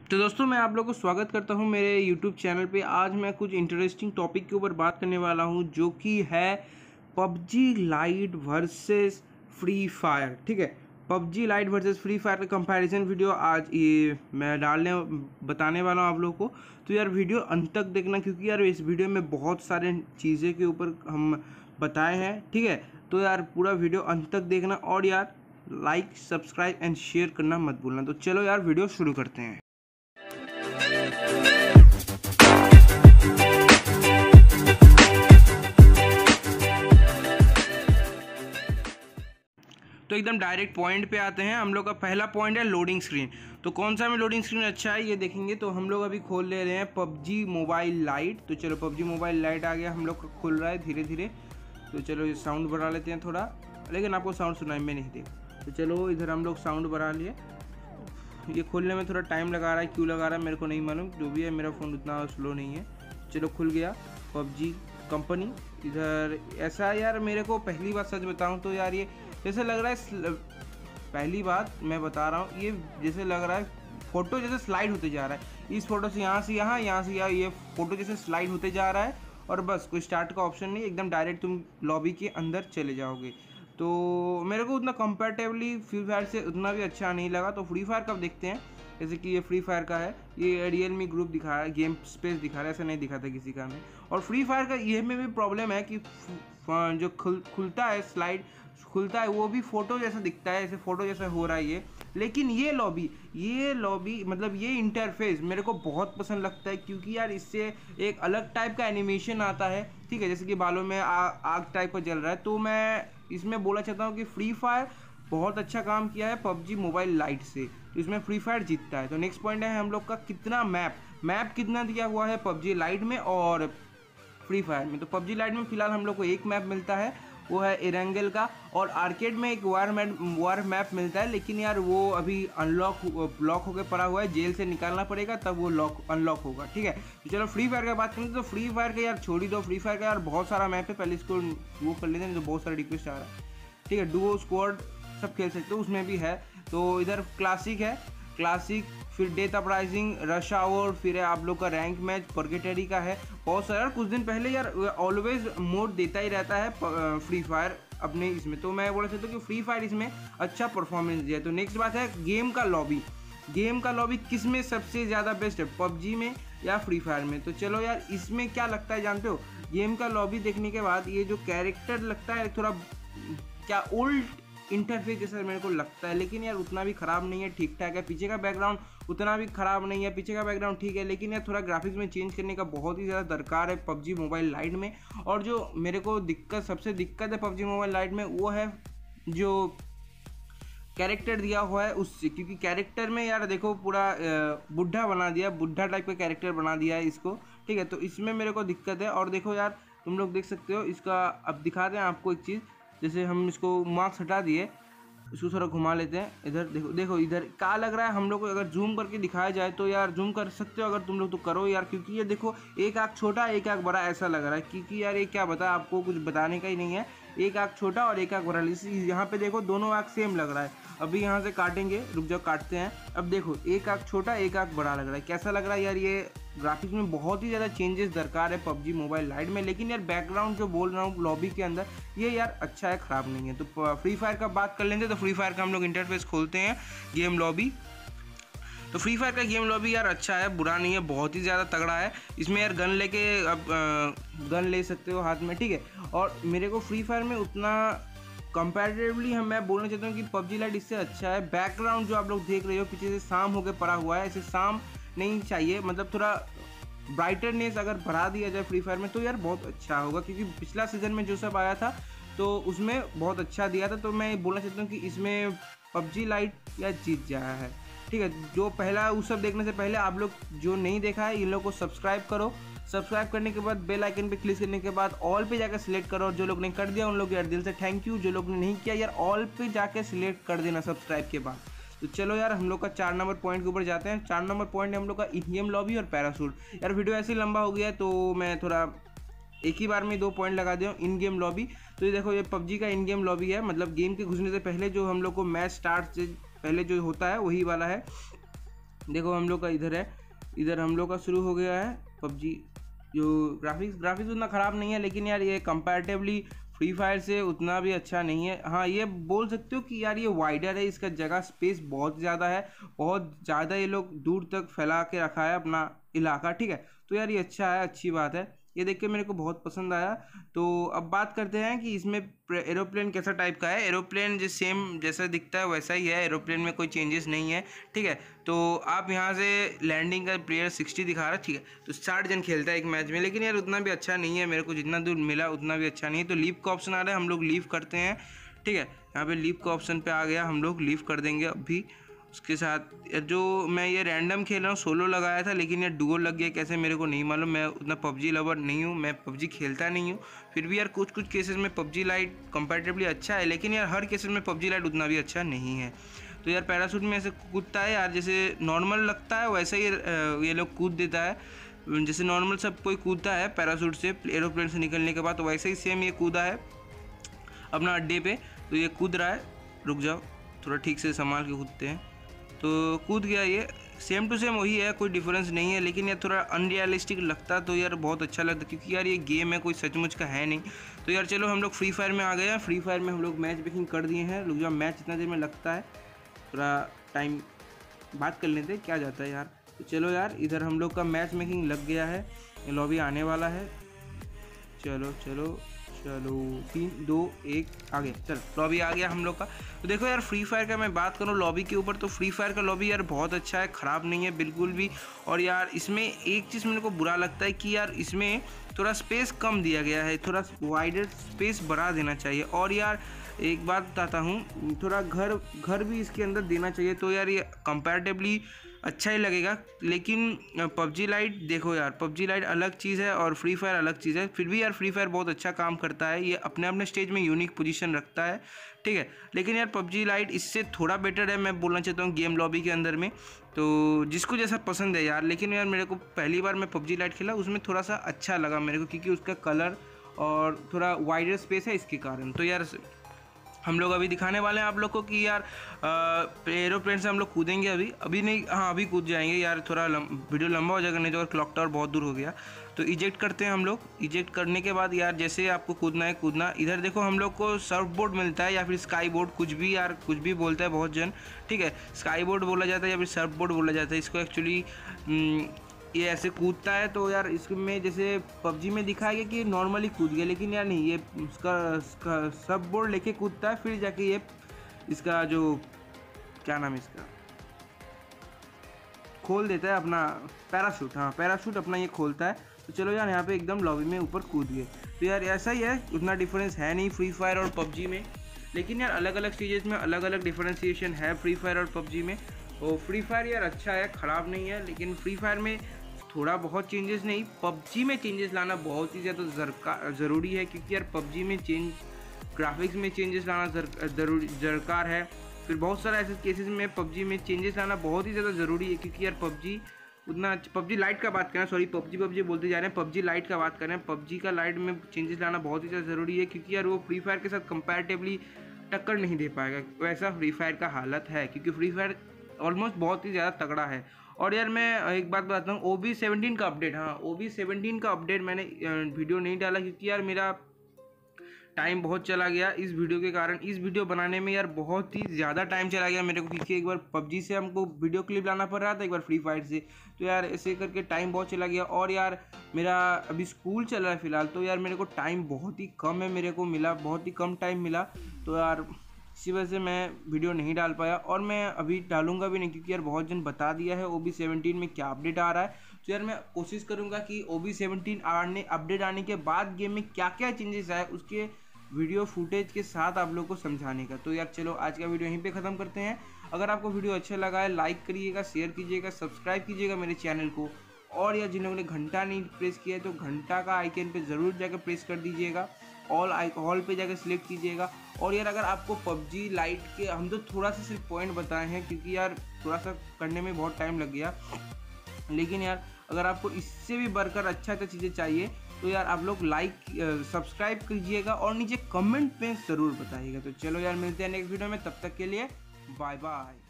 तो दोस्तों मैं आप लोगों को स्वागत करता हूं मेरे यूट्यूब चैनल पे। आज मैं कुछ इंटरेस्टिंग टॉपिक के ऊपर बात करने वाला हूं जो कि है PUBG lite versus Free Fire. ठीक है, PUBG lite versus Free Fire का कंपैरिजन वीडियो आज ये मैं बताने वाला हूं आप लोगों को। तो यार वीडियो अंत तक देखना, क्योंकि यार इस वीडियो में बहुत सारे चीज़ें के ऊपर हम बताए हैं। ठीक है, तो यार पूरा वीडियो अंत तक देखना और यार लाइक सब्सक्राइब एंड शेयर करना मत भूलना। तो चलो यार वीडियो शुरू करते हैं। तो एकदम डायरेक्ट पॉइंट पे आते हैं। हम लोग का पहला पॉइंट है लोडिंग स्क्रीन। तो कौन सा में लोडिंग स्क्रीन अच्छा है ये देखेंगे। तो हम लोग अभी खोल ले रहे हैं पबजी मोबाइल लाइट। तो चलो पबजी मोबाइल लाइट आ गया, हम लोग का खुल रहा है धीरे धीरे। तो चलो ये साउंड बढ़ा लेते हैं थोड़ा, लेकिन आपको साउंड सुनाई में नहीं देगा। तो चलो इधर हम लोग साउंड बढ़ा लिए। ये खोलने में थोड़ा टाइम लगा रहा है, क्यों लगा रहा है मेरे को नहीं मालूम, जो भी है मेरा फ़ोन उतना स्लो नहीं है। चलो खुल गया पबजी कंपनी। इधर ऐसा यार मेरे को पहली बात सच बताऊं तो यार ये जैसे लग रहा है, पहली बात मैं बता रहा हूँ, ये जैसे लग रहा है फ़ोटो जैसे स्लाइड होते जा रहा है। इस फोटो से यहाँ से यहाँ, यहाँ से यहाँ, ये फ़ोटो जैसे स्लाइड होते जा रहा है और बस कोई स्टार्ट का ऑप्शन नहीं, एकदम डायरेक्ट तुम लॉबी के अंदर चले जाओगे। तो मेरे को उतना कंपैरेटिवली फ्री फायर से उतना भी अच्छा नहीं लगा। तो फ्री फायर कब देखते हैं, जैसे कि ये फ्री फायर का है, ये रियलमी ग्रुप दिखा रहा है, गेम स्पेस दिखा रहा है, ऐसा नहीं दिखा था किसी का में। और फ्री फायर का ये में भी प्रॉब्लम है कि जो खुलता है स्लाइड खुलता है वो भी फ़ोटो जैसा दिखता है, ऐसे फ़ोटो जैसा हो रहा है ये। लेकिन ये लॉबी मतलब ये इंटरफेस मेरे को बहुत पसंद लगता है, क्योंकि यार इससे एक अलग टाइप का एनिमेशन आता है। ठीक है, जैसे कि बालों में आग टाइप का जल रहा है। तो मैं इसमें बोलना चाहता हूँ कि फ्री फायर बहुत अच्छा काम किया है पबजी मोबाइल लाइट से, तो इसमें फ्री फायर जीतता है। तो नेक्स्ट पॉइंट है हम लोग का कितना मैप कितना दिया हुआ है पबजी लाइट में और फ्री फायर में। तो पबजी लाइट में फिलहाल हम लोग को एक मैप मिलता है, वो है एरेंगल का, और आर्केड में एक वार मैप मिलता है, लेकिन यार वो अभी ब्लॉक होकर पड़ा हुआ है, जेल से निकालना पड़ेगा तब वो अनलॉक होगा। ठीक है, तो चलो फ्री फायर का बात करें तो फ्री फायर का यार छोड़ ही दो। फ्री फायर का यार बहुत सारा मैप है, पहले इसको वो कर लेते हैं, तो बहुत सारा रिक्वेस्ट आ रहा है। ठीक है, डुओ स्क्वाड सब खेल सकते हो, उसमें भी है। तो इधर क्लासिक है, क्लासिक, फिर डेथ अपराइजिंग, रश आवर, फिर है आप लोग का रैंक मैच, परगेटरी का है, बहुत सारा। कुछ दिन पहले यार ऑलवेज मोड देता ही रहता है फ्री फायर अपने इसमें। तो मैं बोल सकता हूँ कि फ्री फायर इसमें अच्छा परफॉर्मेंस दिया है। तो नेक्स्ट बात है गेम का लॉबी किस में सबसे ज़्यादा बेस्ट है, पबजी में या फ्री फायर में। तो चलो यार इसमें क्या लगता है जानते हो, गेम का लॉबी देखने के बाद ये जो कैरेक्टर लगता है थोड़ा क्या ओल्ड इंटरफेस जैसा मेरे को लगता है, लेकिन यार उतना भी ख़राब नहीं है, ठीक ठाक है। पीछे का बैकग्राउंड उतना भी ख़राब नहीं है, पीछे का बैकग्राउंड ठीक है, लेकिन यार थोड़ा ग्राफिक्स में चेंज करने का बहुत ही ज़्यादा दरकार है पबजी मोबाइल लाइट में। और जो मेरे को सबसे दिक्कत है पबजी मोबाइल लाइट में वो है जो कैरेक्टर दिया हुआ है उससे, क्योंकि कैरेक्टर में यार देखो पूरा बुढ़ा बना दिया, बुढ़ा टाइप का कैरेक्टर बना दिया है इसको। ठीक है, तो इसमें मेरे को दिक्कत है। और देखो यार तुम लोग देख सकते हो इसका, अब दिखाते हैं आपको एक चीज़, जैसे हम इसको मार्क्स हटा दिए, इसको थोड़ा घुमा लेते हैं। इधर देखो इधर क्या लग रहा है हम लोग को, अगर जूम करके दिखाया जाए तो यार जूम कर सकते हो अगर तुम लोग तो करो यार, क्योंकि ये देखो एक आँख छोटा एक आँख बड़ा ऐसा लग रहा है, क्योंकि यार ये क्या बता, आपको कुछ बताने का ही नहीं है, एक आँख छोटा और एक आँख बड़ा। यहाँ पे देखो दोनों आँख सेम लग रहा है। अभी यहाँ से काटेंगे, रुक जाओ काटते हैं। अब देखो एक आँख छोटा एक आँख बड़ा लग रहा है, कैसा लग रहा है यार। ये ग्राफिक्स में बहुत ही ज़्यादा चेंजेस दरकार है पबजी मोबाइल लाइट में, लेकिन यार बैकग्राउंड जो बोल रहा हूँ लॉबी के अंदर ये यार अच्छा है, ख़राब नहीं है। तो फ्री फायर का बात कर लेंगे। तो फ्री फायर का हम लोग इंटरफेस खोलते हैं, गेम लॉबी। तो फ्री फायर का गेम लॉबी यार अच्छा है, बुरा नहीं है, बहुत ही ज़्यादा तगड़ा है। इसमें यार गन लेके अब गन ले सकते हो हाथ में। ठीक है, और मेरे को फ्री फायर में उतना कंपैरेटिवली मैं बोलना चाहता हूँ कि पबजी लाइट इससे अच्छा है। बैकग्राउंड जो आप लोग देख रहे हो पीछे से शाम होकर पड़ा हुआ है, ऐसे शाम नहीं चाहिए, मतलब थोड़ा ब्राइटनेस अगर बढ़ा दिया जाए फ्री फायर में तो यार बहुत अच्छा होगा, क्योंकि पिछला सीज़न में जो सब आया था तो उसमें बहुत अच्छा दिया था। तो मैं बोलना चाहता हूँ कि इसमें पबजी लाइट यार जीत जाया है। ठीक है, जो पहला उस सब देखने से पहले आप लोग जो नहीं देखा है इन लोग को सब्सक्राइब करो, सब्सक्राइब करने के बाद बेल आइकन पे क्लिक करने के बाद ऑल पे जाकर सिलेक्ट करो। और जो लोग ने कर दिया उन लोग यार दिल से थैंक यू, जो लोग ने नहीं किया यार ऑल पे जाकर सिलेक्ट कर देना सब्सक्राइब के बाद। तो चलो यार हम लोग का 4 नंबर पॉइंट के ऊपर जाते हैं। 4 नंबर पॉइंट है हम लोग का इन गेम लॉबी और पैराशूट। यार वीडियो ऐसे ही लंबा हो गया है तो मैं थोड़ा एक ही बार में 2 पॉइंट लगा दिया इन गेम लॉबी। तो ये देखो ये पबजी का इन गेम लॉबी है, मतलब गेम के घुसने से पहले जो हम लोग को मैच स्टार्ट से पहले जो होता है वही वाला है। देखो हम लोग का इधर है, इधर हम लोग का शुरू हो गया है पबजी। जो ग्राफिक्स उतना ख़राब नहीं है, लेकिन यार ये कंपैरेटिवली फ्री फायर से उतना भी अच्छा नहीं है। हाँ ये बोल सकते हो कि यार ये वाइडर है, इसका जगह स्पेस बहुत ज़्यादा है, बहुत ज़्यादा ये लोग दूर तक फैला के रखा है अपना इलाका, ठीक है। तो यार ये अच्छा है, अच्छी बात है, ये देख के मेरे को बहुत पसंद आया। तो अब बात करते हैं कि इसमें एरोप्लेन कैसा टाइप का है। एरोप्लेन जो सेम जैसा दिखता है वैसा ही है, एरोप्लेन में कोई चेंजेस नहीं है, ठीक है। तो आप यहाँ से लैंडिंग का प्लेयर 60 दिखा रहा है, ठीक है। तो 60 जन खेलता है एक मैच में, लेकिन यार उतना भी अच्छा नहीं है, मेरे को जितना दूर मिला उतना भी अच्छा नहीं है। तो लीव का ऑप्शन आ रहा है, हम लोग लीव करते हैं, ठीक है। यहाँ पे लीव का ऑप्शन पे आ गया, हम लोग लीव कर देंगे अभी। उसके साथ जो मैं ये रैंडम खेल रहा हूँ, सोलो लगाया था, लेकिन यार डुओ लग गया कैसे मेरे को नहीं मालूम। मैं उतना पबजी लवर नहीं हूँ, मैं पबजी खेलता नहीं हूँ, फिर भी यार कुछ कुछ केसेस में पबजी लाइट कंपैरेटिवली अच्छा है, लेकिन यार हर केसेस में पबजी लाइट उतना भी अच्छा नहीं है। तो यार पैराशूट में ऐसे कूदता है यार, जैसे नॉर्मल लगता है वैसे ही ये लोग कूद देता है, जैसे नॉर्मल सब कोई कूदता है पैराशूट से एरोप्लेन से निकलने के बाद, तो वैसे ही सेम ये कूदा है अपना अड्डे पे। तो ये कूद रहा है, रुक जाओ थोड़ा ठीक से संभाल के कूदते हैं। तो कूद गया, ये सेम टू सेम वही है, कोई डिफरेंस नहीं है, लेकिन यार थोड़ा अनरियलिस्टिक लगता तो यार बहुत अच्छा लगता, क्योंकि यार ये गेम है, कोई सचमुच का है नहीं। तो यार चलो हम लोग फ्री फायर में आ गए हैं, फ्री फायर में हम लोग मैच मेकिंग कर दिए हैं। रुक जाओ, मैच इतना देर में लगता है, थोड़ा टाइम बात कर लेते हैं क्या जाता है यार। तो चलो यार इधर हम लोग का मैच मेकिंग लग गया है, लॉबी आने वाला है। चलो चलो चलो 3 2 1 आ गया, चल लॉबी आ गया हम लोग का। तो देखो यार फ्री फायर का मैं बात करूँ लॉबी के ऊपर, तो फ्री फायर का लॉबी यार बहुत अच्छा है, ख़राब नहीं है बिल्कुल भी। और यार इसमें एक चीज़ मेरे को बुरा लगता है कि यार इसमें थोड़ा स्पेस कम दिया गया है, थोड़ा वाइडर स्पेस बढ़ा देना चाहिए। और यार एक बात बताता हूँ, थोड़ा घर भी इसके अंदर देना चाहिए, तो यार ये कंपैरेटिवली अच्छा ही लगेगा। लेकिन पबजी लाइट देखो यार, पबजी लाइट अलग चीज़ है और फ्री फायर अलग चीज़ है, फिर भी यार फ्री फायर बहुत अच्छा काम करता है, ये अपने अपने स्टेज में यूनिक पोजीशन रखता है, ठीक है। लेकिन यार पबजी लाइट इससे थोड़ा बेटर है, मैं बोलना चाहता हूँ गेम लॉबी के अंदर में। तो जिसको जैसा पसंद है यार, लेकिन यार मेरे को पहली बार मैं पबजी लाइट खेला, उसमें थोड़ा सा अच्छा लगा मेरे को, क्योंकि उसका कलर और थोड़ा वाइडर स्पेस है इसके कारण। तो यार हम लोग अभी दिखाने वाले हैं आप लोग को कि यार एरोप्लेन से हम लोग कूदेंगे, अभी नहीं, हाँ अभी कूद जाएंगे यार, थोड़ा वीडियो लंबा हो जाएगा नहीं तो, अगर क्लॉक टावर बहुत दूर हो गया। तो इजेक्ट करते हैं हम लोग, इजेक्ट करने के बाद यार जैसे आपको कूदना है कूदना। इधर देखो हम लोग को सर्फ बोर्ड मिलता है या फिर स्काई बोर्ड, कुछ भी यार कुछ भी बोलता है बहुत जन, ठीक है। स्काई बोर्ड बोला जाता है या फिर सर्फ बोर्ड बोला जाता है इसको एक्चुअली। ये ऐसे कूदता है, तो यार इसमें जैसे पबजी में दिखाया गया कि नॉर्मली कूद गया, लेकिन यार नहीं, ये उसका सब बोर्ड लेके कूदता है, फिर जाके ये इसका जो क्या नाम है इसका खोल देता है अपना पैराशूट, हाँ पैराशूट अपना ये खोलता है। तो चलो यार यहाँ पे एकदम लॉबी में ऊपर कूद गए। तो यार ऐसा ही है, उतना डिफरेंस है नहीं फ्री फायर और पबजी में, लेकिन यार अलग अलग स्टेजेस में अलग अलग डिफरेंशिएशन है फ्री फायर और पबजी में। और फ्री फायर यार अच्छा है, ख़राब नहीं है, लेकिन फ्री फायर में थोड़ा बहुत चेंजेस नहीं, पबजी में चेंजेस लाना बहुत ही ज़्यादा ज़रूरी है, क्योंकि यार पबजी में ग्राफिक्स में चेंजेस लाना दरकार है। फिर बहुत सारा ऐसे केसेस में पबजी में चेंजेस लाना बहुत ही ज़्यादा ज़रूरी है, क्योंकि यार पबजी उतना पबजी लाइट का बात करें, सॉरी पबजी बोलते जा रहे हैं, पबजी लाइट का बात करें, पबजी का लाइट में चेंजेस लाना बहुत ही ज़्यादा ज़रूरी है, क्योंकि यार वो फ्री फायर के साथ कंपैरेटिवली टक्कर नहीं दे पाएगा, वैसा फ्री फायर का हालत है, क्योंकि फ्री फायर ऑलमोस्ट बहुत ही ज़्यादा तगड़ा है। और यार मैं एक बात बताता हूँ, OB17 का अपडेट, हाँ OB17 का अपडेट मैंने वीडियो नहीं डाला, क्योंकि यार मेरा टाइम बहुत चला गया इस वीडियो के कारण। इस वीडियो बनाने में यार बहुत ही ज़्यादा टाइम चला गया मेरे को, क्योंकि एक बार पबजी से हमको वीडियो क्लिप लाना पड़ रहा था, एक बार फ्री फायर से, तो यार ऐसे करके टाइम बहुत चला गया। और यार मेरा अभी स्कूल चल रहा है फ़िलहाल, तो यार मेरे को टाइम बहुत ही कम है, मेरे को मिला बहुत ही कम टाइम मिला, तो यार इसी वजह से मैं वीडियो नहीं डाल पाया। और मैं अभी डालूंगा भी नहीं, क्योंकि यार बहुत जन बता दिया है OB17 में क्या अपडेट आ रहा है। तो यार मैं कोशिश करूंगा कि OB17 अपडेट आने के बाद गेम में क्या क्या चेंजेस आए उसके वीडियो फुटेज के साथ आप लोग को समझाने का। तो यार चलो आज का वीडियो यहीं पे ख़त्म करते हैं। अगर आपको वीडियो अच्छा लगा है लाइक करिएगा, शेयर कीजिएगा, सब्सक्राइब कीजिएगा मेरे चैनल को। और यार जिन लोगों ने घंटा नहीं प्रेस किया है तो घंटा का आइकन पे ज़रूर जाकर प्रेस कर दीजिएगा, ऑल पे जाकर सिलेक्ट कीजिएगा। और यार अगर आपको पबजी लाइट के, हम तो थोड़ा सा सिर्फ पॉइंट बताए हैं, क्योंकि यार थोड़ा सा करने में बहुत टाइम लग गया, लेकिन यार अगर आपको इससे भी बढ़कर अच्छा चीज़ें चाहिए तो यार आप लोग सब्सक्राइब कीजिएगा और नीचे कमेंट में ज़रूर बताइएगा। तो चलो यार मिलते हैं नेक्स्ट वीडियो में, तब तक के लिए बाय बाय।